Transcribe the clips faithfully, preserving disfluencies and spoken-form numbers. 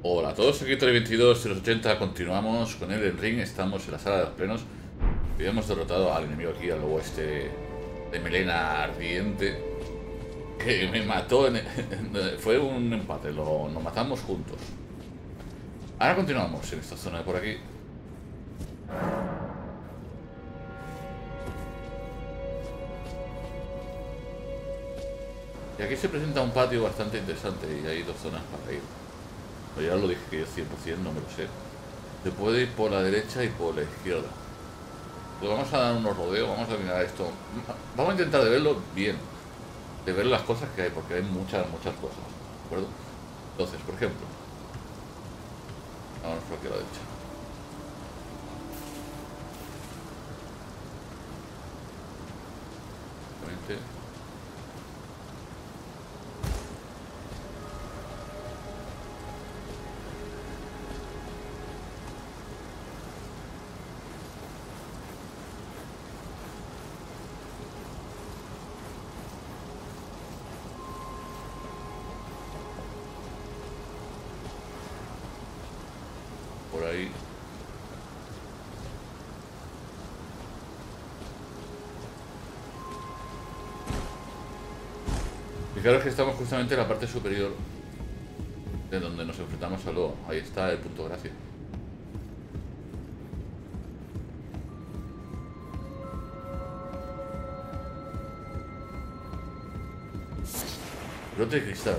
Hola a todos, aquí Tori veintidós cero ochenta, continuamos con el Ring, estamos en la sala de los plenos y hemos derrotado al enemigo aquí, al lobo este de melena ardiente que me mató, en, en, fue un empate, lo, nos matamos juntos. Ahora continuamos en esta zona de por aquí. Y aquí se presenta un patio bastante interesante y hay dos zonas para ir. Pero ya lo dije que yo cien por cien no me lo sé. Se puede ir por la derecha y por la izquierda. Pues vamos a dar unos rodeos, vamos a mirar esto. Vamos a intentar de verlo bien. De ver las cosas que hay, porque hay muchas, muchas cosas. ¿De acuerdo? Entonces, por ejemplo. Vamos por aquí a la derecha. Exactamente. Por ahí. Fijaros que estamos justamente en la parte superior de donde nos enfrentamos al lobo. Ahí está el punto gracia. Brote de cristal.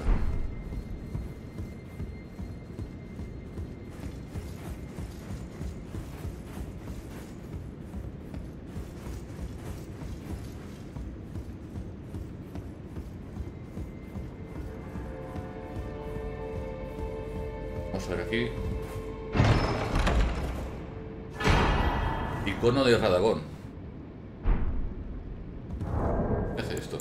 Vamos a ver aquí. Icono de Radagón. ¿Qué hace esto?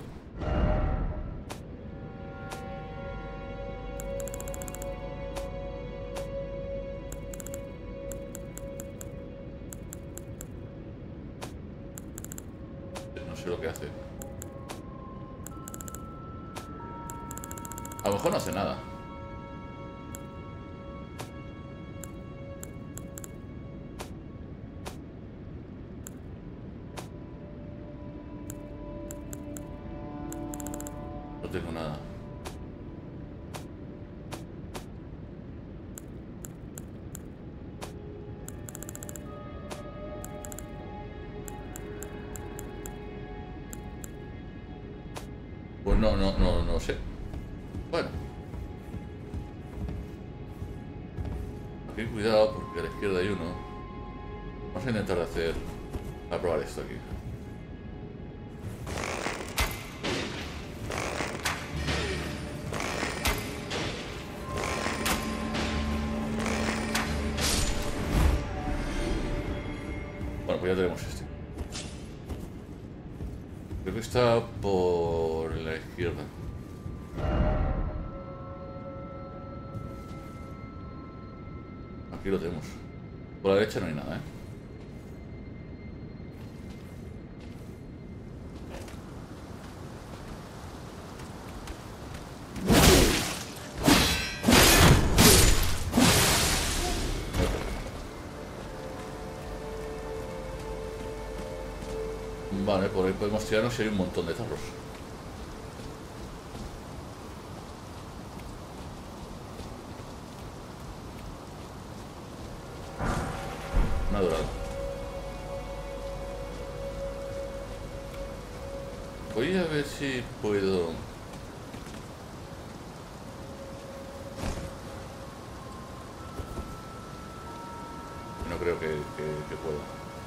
No sé lo que hace. A lo mejor no hace nada. No tengo nada. Pues no, no, no, no sé. Bueno. Aquí cuidado porque a la izquierda hay uno. Vamos a intentar hacer... a probar esto aquí. Bueno, pues ya tenemos este. Creo que está por la izquierda. Aquí lo tenemos. Por la derecha no hay nada, ¿eh? Vale, por ahí podemos tirarnos y hay un montón de tarros. Una dorada. Voy a ver si puedo... No creo que, que, que pueda.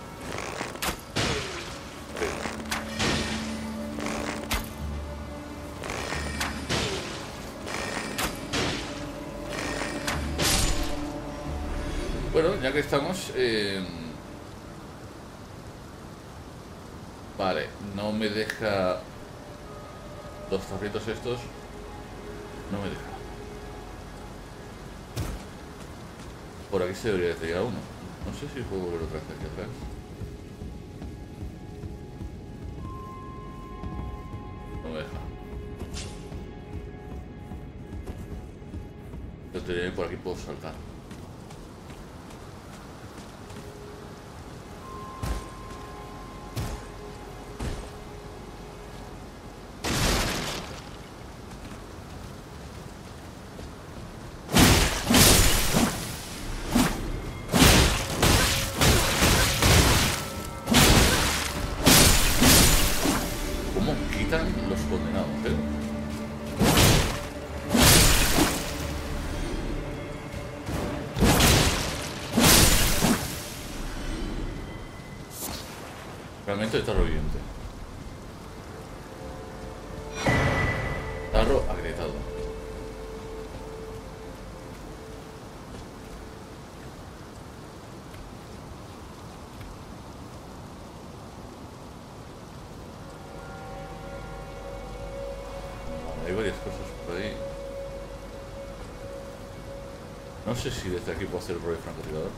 Bueno, ya que estamos... Eh... Vale, no me deja... Los tarritos estos... No me deja. Por aquí se debería llegar uno. No sé si puedo volver otra vez aquí atrás. No me deja. Yo te diré, por aquí puedo saltar. ¿Cómo quitan los condenados, eh? Realmente está viviente. Tarro agrietado. Hay varias cosas por ahí. No sé si desde aquí puedo hacer el rol de francotirador.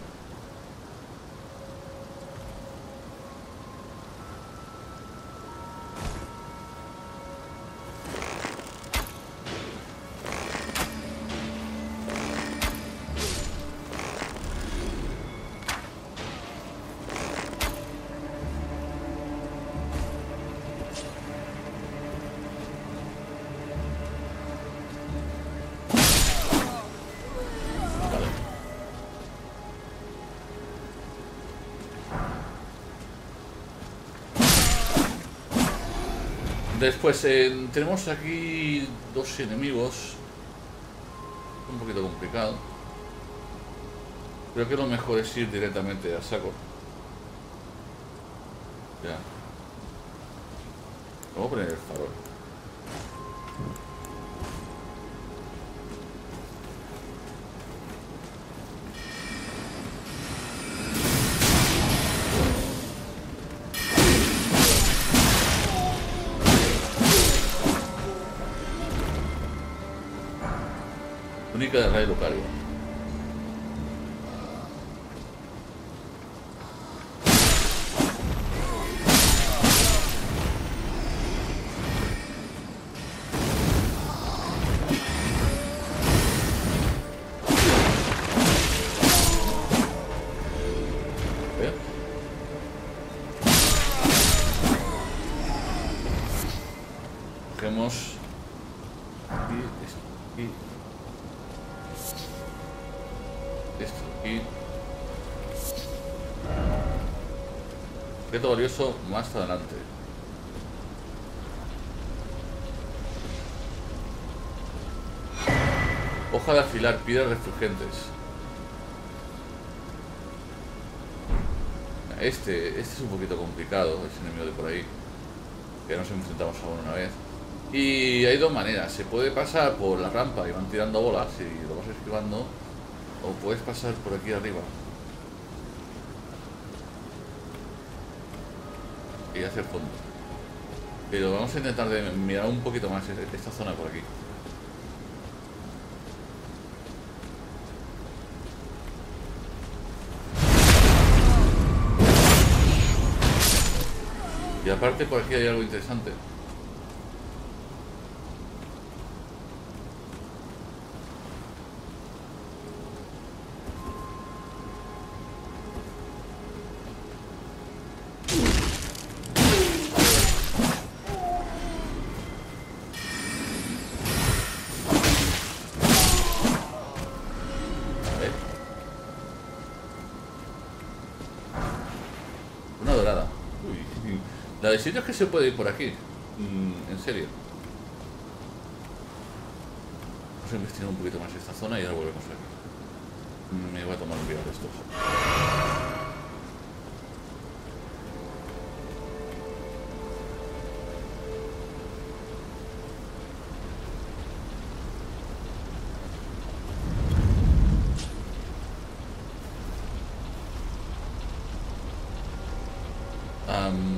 Después eh, tenemos aquí dos enemigos. Un poquito complicado. Creo que lo mejor es ir directamente a saco. Ya. Vamos a poner el farol. Única de rayo local. Cogemos aquí, esto aquí, esto aquí. Objeto valioso más adelante. Hoja de afilar, piedras refulgentes. Este, este es un poquito complicado, ese enemigo de por ahí, que nos enfrentamos aún una vez. Y hay dos maneras, se puede pasar por la rampa y van tirando bolas y lo vas esquivando, o puedes pasar por aquí arriba y hacer fondo. Pero vamos a intentar de mirar un poquito más esta zona por aquí. Y aparte por aquí hay algo interesante. Una dorada. Uy. La de sitios que se puede ir por aquí. Mm, en serio. Vamos a investigar un poquito más esta zona y ahora volvemos aquí. Me voy a tomar un video de estos. Um,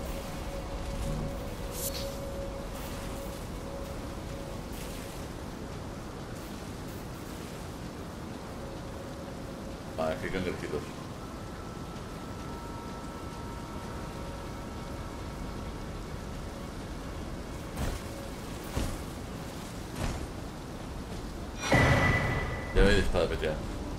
vale, qué cangrejitos. Llave de espada petear.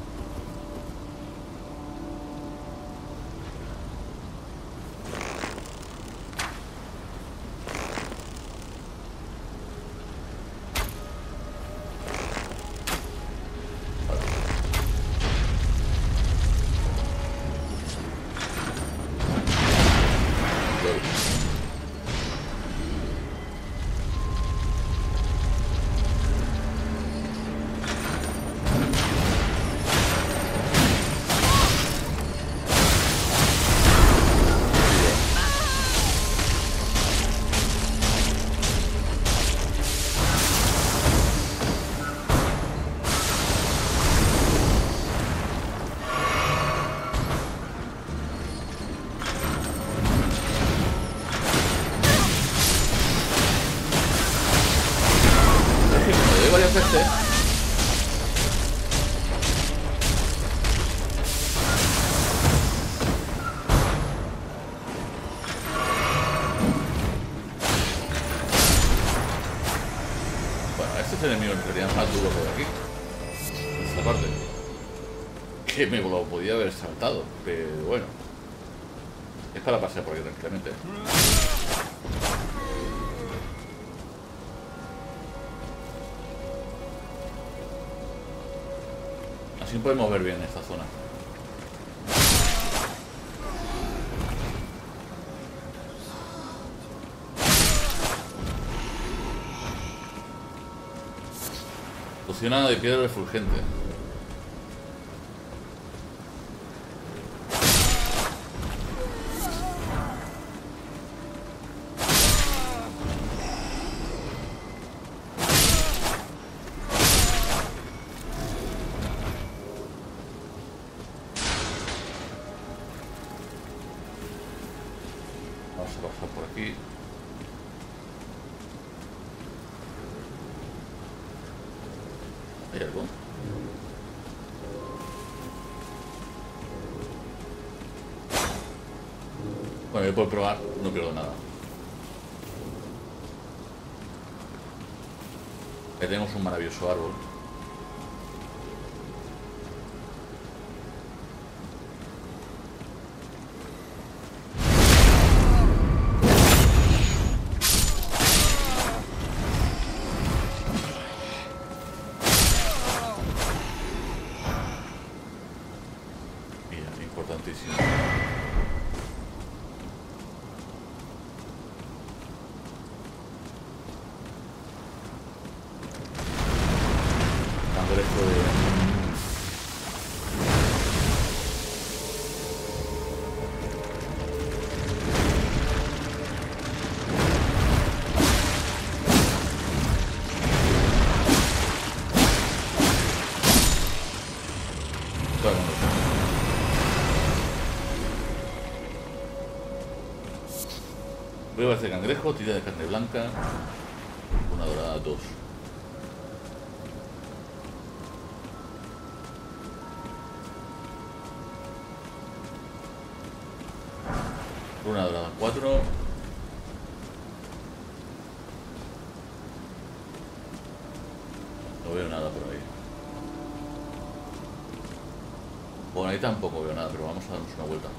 Enemigos serían más duros por aquí, esta parte, que me lo podía haber saltado, pero bueno, es para pasar por aquí tranquilamente. Así podemos ver bien esta zona. Pocionada de piedra refulgente. Vamos a pasar por aquí. ¿Hay algo? Bueno, yo por probar no pierdo nada. Ya tenemos un maravilloso árbol. Importantísimo. Cangrejo de... Pruebas de cangrejo, tira de carne blanca, una dorada, dos. Una dorada, cuatro. No veo nada por ahí. Por ahí tampoco veo nada, pero vamos a darnos una vuelta.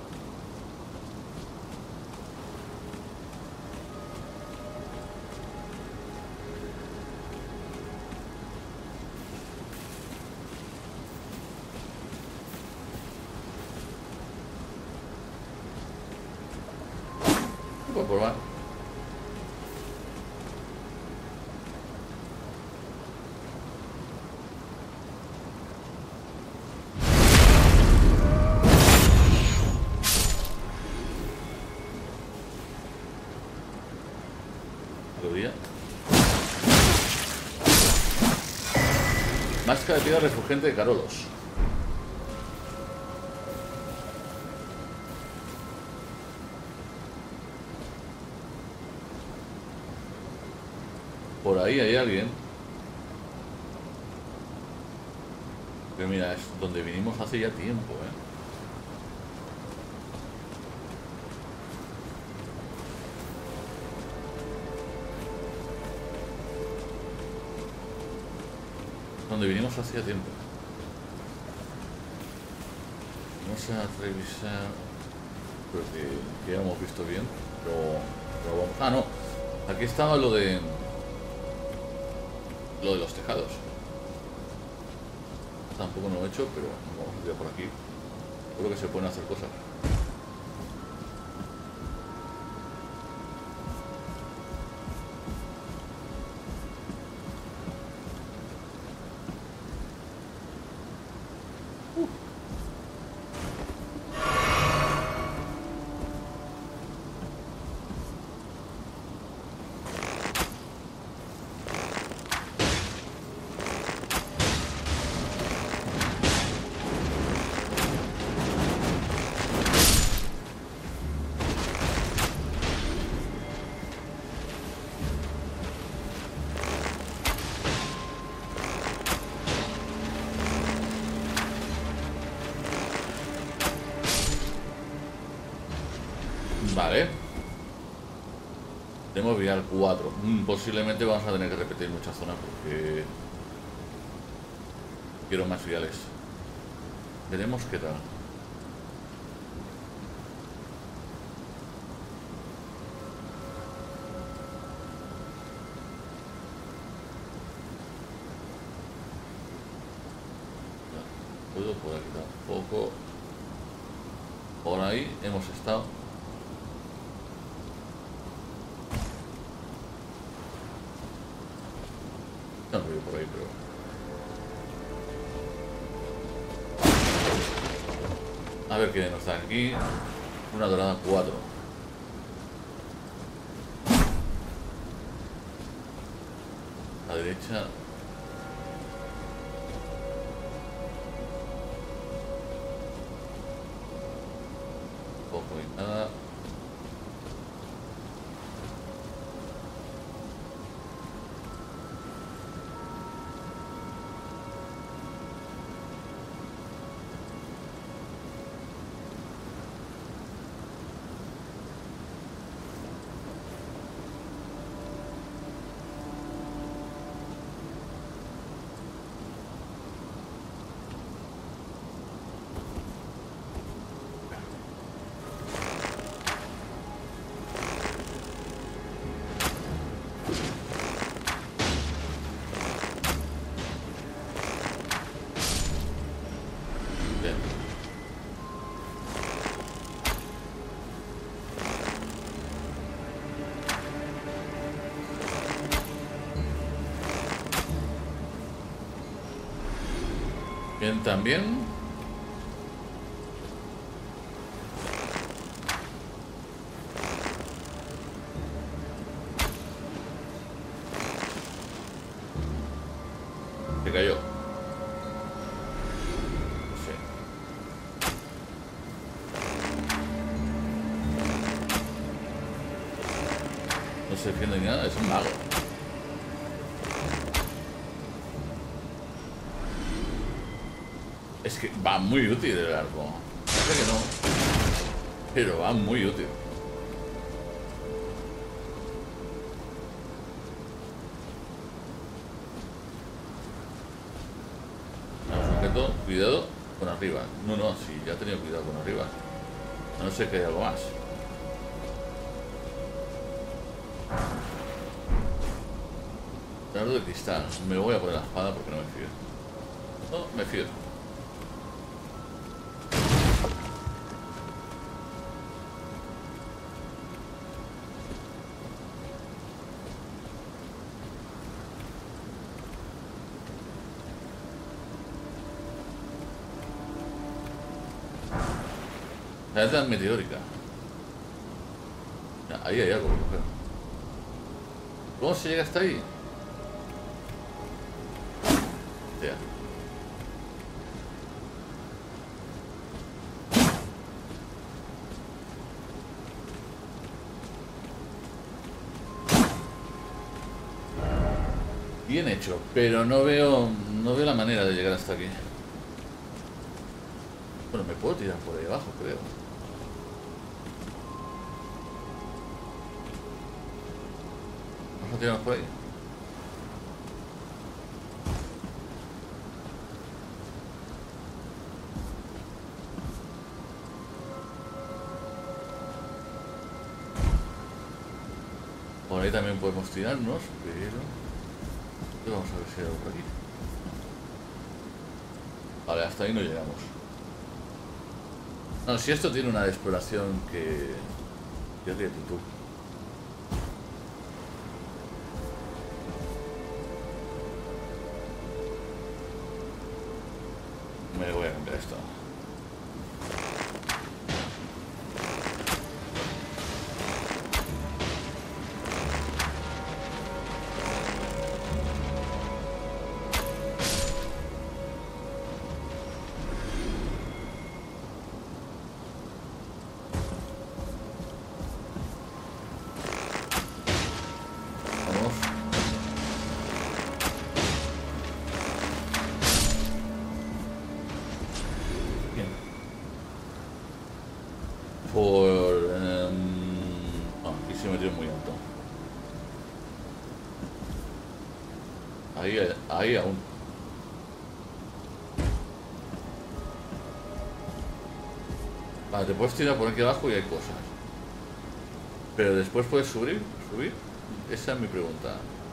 Voy a probar. Teoría. Máscara de piedra refulgente de Carolos. Por ahí hay alguien. Pero mira, es donde vinimos hace ya tiempo, ¿eh? donde vinimos hacía tiempo. Vamos a revisar. Creo que, que ya hemos visto bien. Pero, pero vamos. Ah, no. Aquí estaba lo de. Lo de los tejados. Tampoco lo he hecho, pero vamos a tirar por aquí. Creo que se pueden hacer cosas. Vale. Tenemos vial cuatro. Mm, posiblemente vamos a tener que repetir muchas zonas porque quiero más viales. Veremos qué tal. Puedo poder quitar un poco. Por ahí hemos estado. No veo por ahí, pero... A ver qué nos da aquí. Una dorada cuatro. A la derecha. Poco y nada. Bien, también. Se cayó. Sí. No se defiende ni nada, es un mago. Es que va muy útil el arco. Parece que no, pero va muy útil. Vamos, objeto, cuidado con arriba. No, no, sí, ya he tenido cuidado con arriba. No sé que hay algo más. Dardo de cristal. Me voy a poner la espada porque no me fío. No, me fío. La edad meteórica. Ahí hay algo. ¿Cómo se llega hasta ahí? Ya. Bien hecho, pero no veo no veo la manera de llegar hasta aquí. Bueno, me puedo tirar por ahí abajo, creo. Vamos a tirarnos por ahí. Por ahí también podemos tirarnos, pero... Vamos a ver si hay algo por aquí. Vale, hasta ahí no llegamos. No, si esto tiene una exploración que... que ríete tú. Me voy a cambiar esto. Por... Um, oh, aquí se metió muy alto. Ahí, ahí aún. Vale, te puedes tirar por aquí abajo y hay cosas. Pero después puedes subir, subir. Esa es mi pregunta.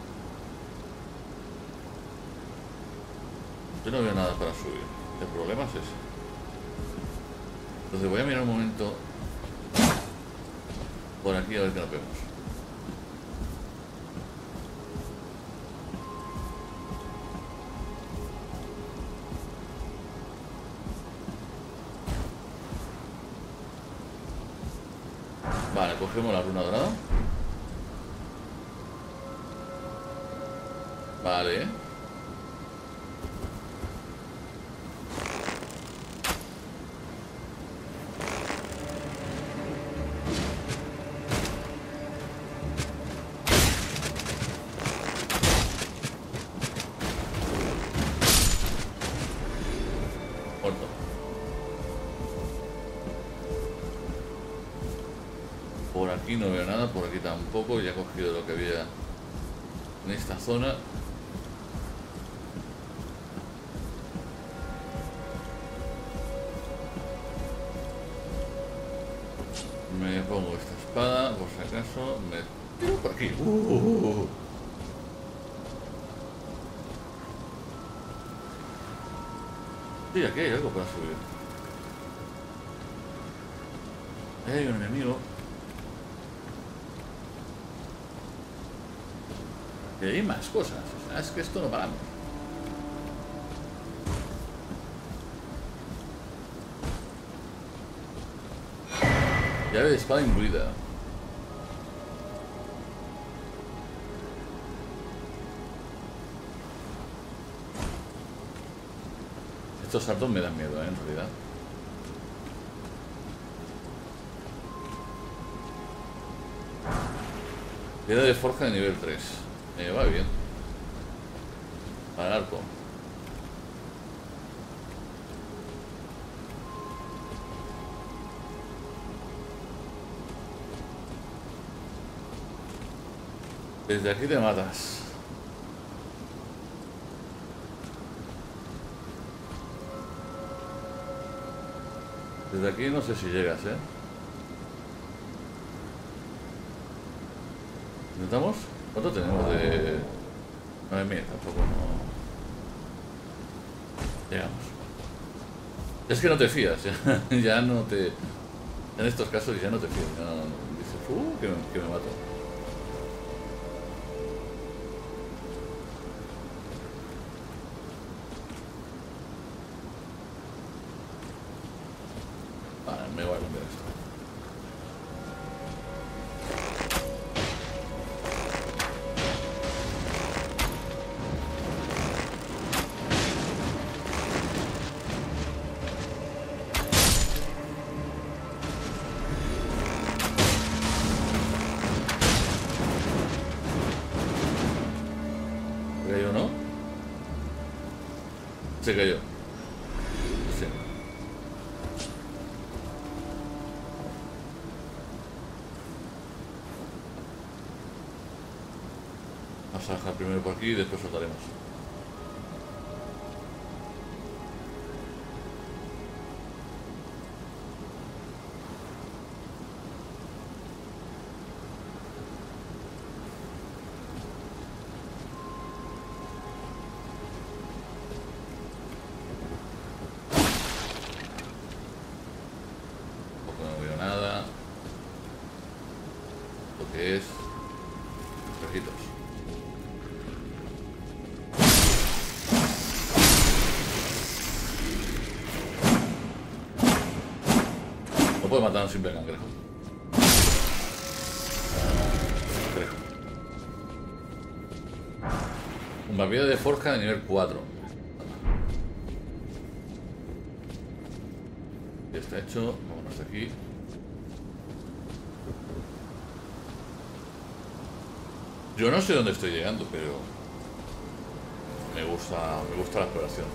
Yo no veo nada para subir. El problema es ese. Entonces voy a mirar un momento por aquí a ver qué nos vemos. Vale, cogemos la runa dorada. Vale. Muerto. Por aquí no veo nada, por aquí tampoco. Ya he cogido lo que había en esta zona. Me pongo esta espada, por si acaso. Me tiro por aquí. Uh. Sí, aquí hay algo para subir. Ahí hay un enemigo. Y hay más cosas. O sea, es que esto no paramos. Llave de espada incluida. Estos saltos me dan miedo, ¿eh? En realidad. Piedra de forja de nivel tres. Me va bien. Para el arco. Desde aquí te matas. Desde aquí no sé si llegas, ¿eh? ¿Intentamos? ¿Cuánto tenemos de...? nueve mil, tampoco no... Llegamos. Es que no te fías, ya, ya no te... En estos casos ya no te fías, ya no, dices, uh, que me, que me mato. Vale, me voy a cambiar esto. ¿Se cayó, no? Se cayó. Sí. Vamos a bajar primero por aquí y después soltaremos. puede matar a un simple cangrejo. Cangrejo. Un vampiro de forja de nivel cuatro. Ya está hecho. Vámonos de aquí. Yo no sé dónde estoy llegando, pero me gusta, me gusta la exploración.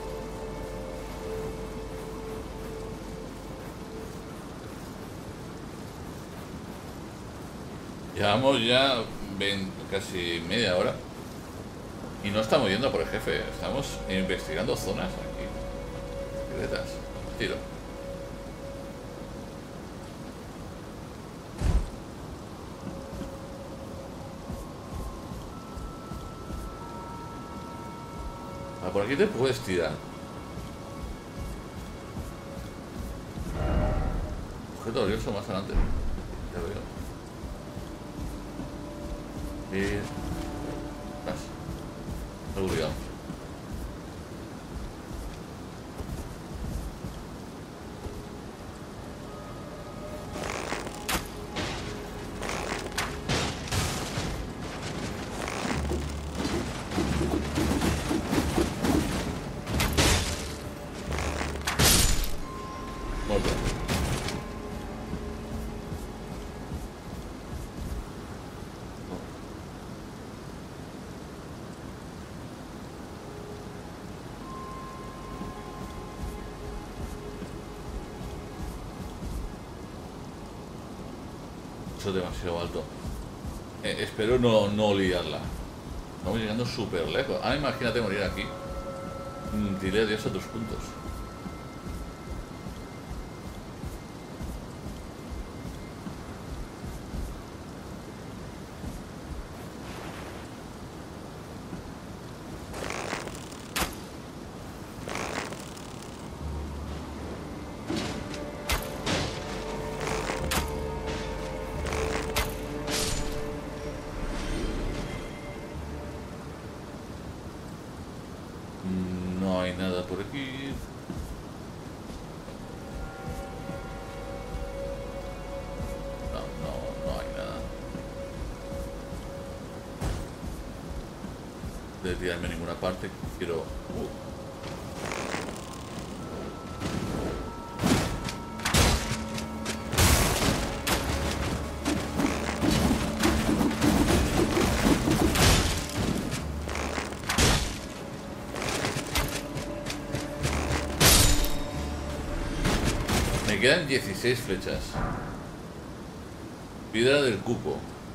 Llevamos ya ven, casi media hora y no estamos yendo por el jefe, estamos investigando zonas aquí. Secretas. Tiro. Ah, por aquí te puedes tirar. Objeto valioso más adelante. Ya veo. Y... Vas. Me he olvidado. Muerto. Eso es demasiado alto. Eh, espero no, no liarla. Estamos llegando súper lejos. Ahora imagínate morir aquí. Mm, Dile adiós a tus puntos. No hay nada por aquí. No, no, no hay nada. De tirarme a ninguna parte. Quiero... Uh. Me quedan dieciséis flechas. Piedra del cupo.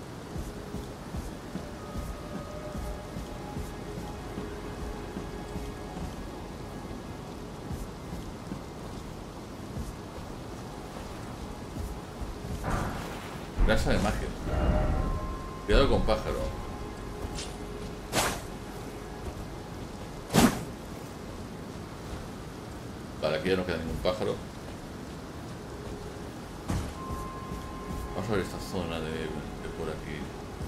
Grasa de magia. Cuidado con pájaro. Vale, aquí ya no queda ningún pájaro. Vamos a ver esta zona de, de por aquí.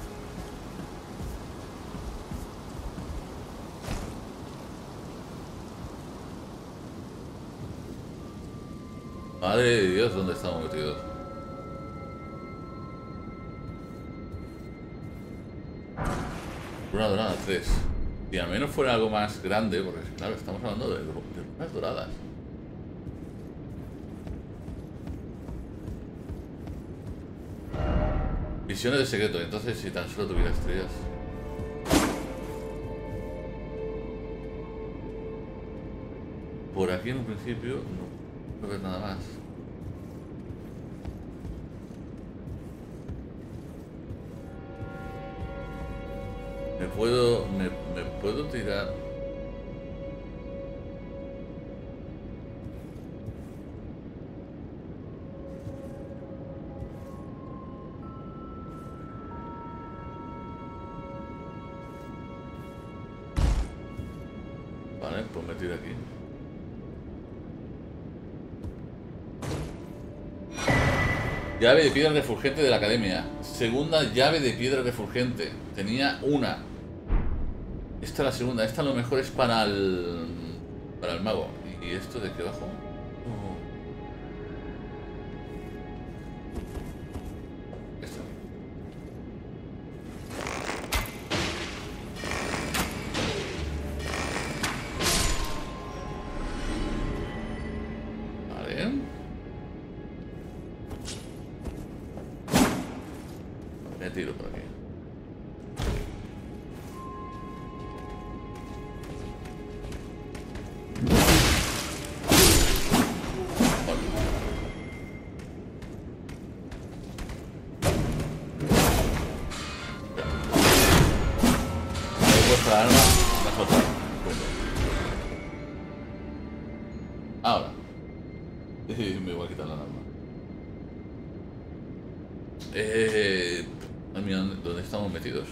Madre de Dios, ¿dónde estamos metidos? Una dorada tres. Si al menos fuera algo más grande, porque claro, estamos hablando de, de unas doradas. Visiones de secreto, entonces si tan solo tuviera estrellas. Por aquí en un principio no puedo ver nada más. Me puedo... me, me puedo tirar... Vale, pues me tiro aquí. Llave de piedra refulgente de la academia. Segunda llave de piedra refulgente. Tenía una. Esta es la segunda. Esta a lo mejor es para el... para el mago. ¿Y esto de qué bajo? Vale. Me tiro por aquí. La arma, la soltar. Ahora. Me voy a quitar la arma. Eh. Mira, ¿dónde estamos metidos?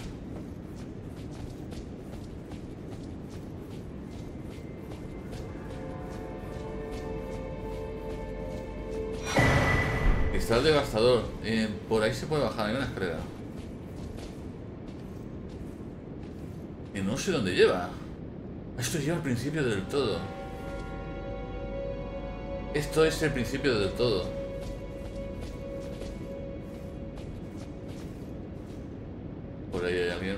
Cristal devastador. Eh, por ahí se puede bajar, hay una escalera. Y no sé dónde lleva. Esto lleva al principio del todo. Esto es el principio del todo. Por ahí hay alguien.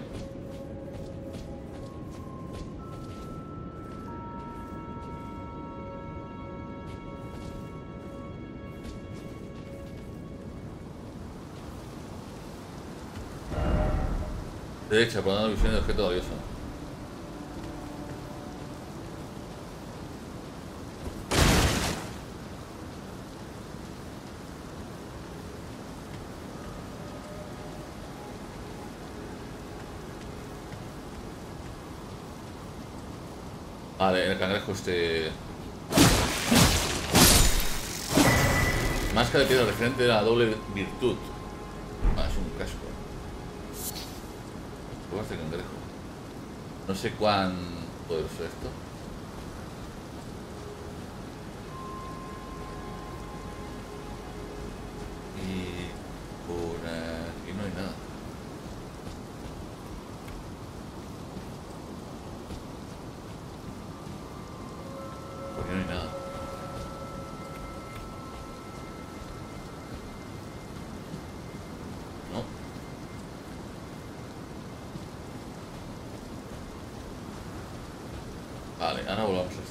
Derecha, para una visión de objeto valioso. Vale, el cangrejo este... Máscara de piedra referente a la doble virtud. Ah, es un casco. Este cangrejo. No sé cuán poderoso es esto. Y por aquí no hay nada. Por aquí no hay nada. Vale, ahora volvamos a esto.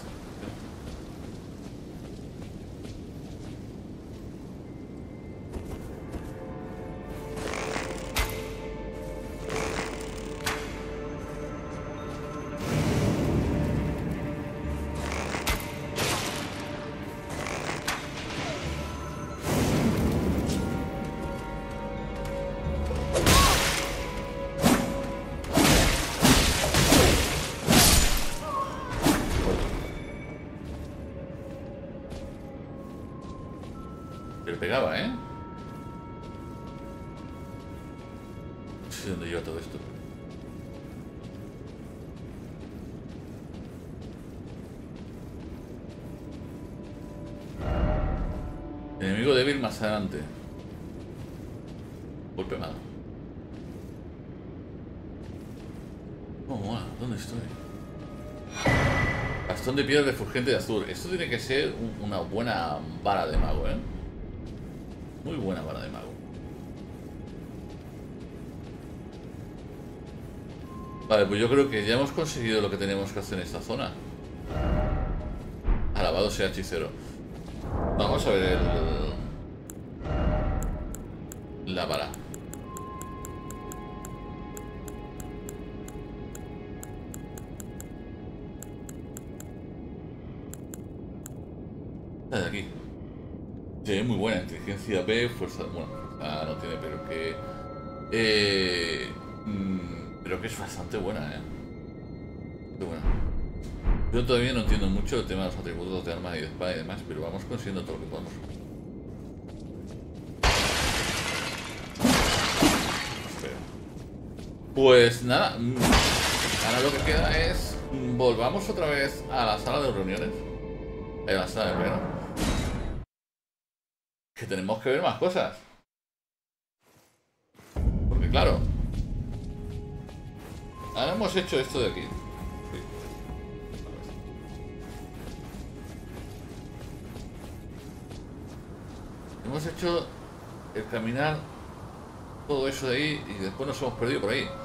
Pero pegaba, ¿eh? No sé dónde lleva todo esto. Enemigo débil más adelante. Golpe malo. Oh, mola. ¿Dónde estoy? Bastón de piedra refulgente de azul. Esto tiene que ser una buena vara de mago, ¿eh? Muy buena vara de mago. Vale, pues yo creo que ya hemos conseguido lo que tenemos que hacer en esta zona. Alabado sea hechicero. Vamos a ver el... la vara. La de aquí. Sí, muy buena. Inteligencia B, fuerza... Bueno, fuerza no tiene, pero que... Eh... Mmm, pero que es bastante buena, ¿eh? Qué buena. Yo todavía no entiendo mucho el tema de los atributos de arma y de espada y demás, pero vamos consiguiendo todo lo que podemos. Pues nada, ahora lo que queda es... Volvamos otra vez a la sala de reuniones. A la sala de pleno. Que tenemos que ver más cosas. Porque claro, ahora hemos hecho esto de aquí. Sí. Hemos hecho el caminar todo eso de ahí y después nos hemos perdido por ahí.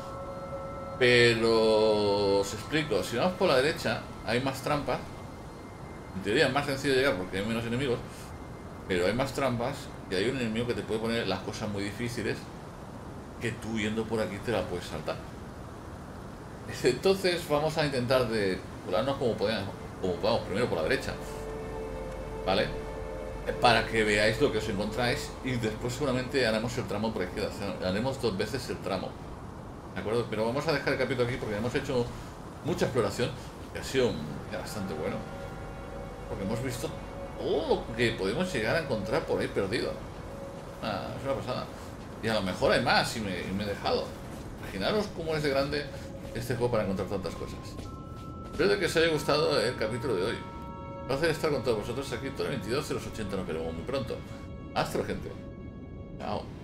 Pero os explico, si vamos por la derecha hay más trampas. En teoría es más sencillo llegar porque hay menos enemigos. Pero hay más trampas y hay un enemigo que te puede poner las cosas muy difíciles que tú yendo por aquí te la puedes saltar. Entonces vamos a intentar de colarnos como podamos, como podamos, primero por la derecha, ¿vale? Para que veáis lo que os encontráis y después seguramente haremos el tramo por izquierda, haremos dos veces el tramo, ¿de acuerdo? Pero vamos a dejar el capítulo aquí porque hemos hecho mucha exploración y ha sido bastante bueno, porque hemos visto todo lo que podemos llegar a encontrar por ahí perdido. Ah, es una pasada. Y a lo mejor hay más y me, y me he dejado. Imaginaros cómo es de grande este juego para encontrar tantas cosas. Espero que os haya gustado el capítulo de hoy. Un placer estar con todos vosotros aquí, todo el veintidós de los ochenta. Nos veremos muy pronto. Hasta la gente. Chao.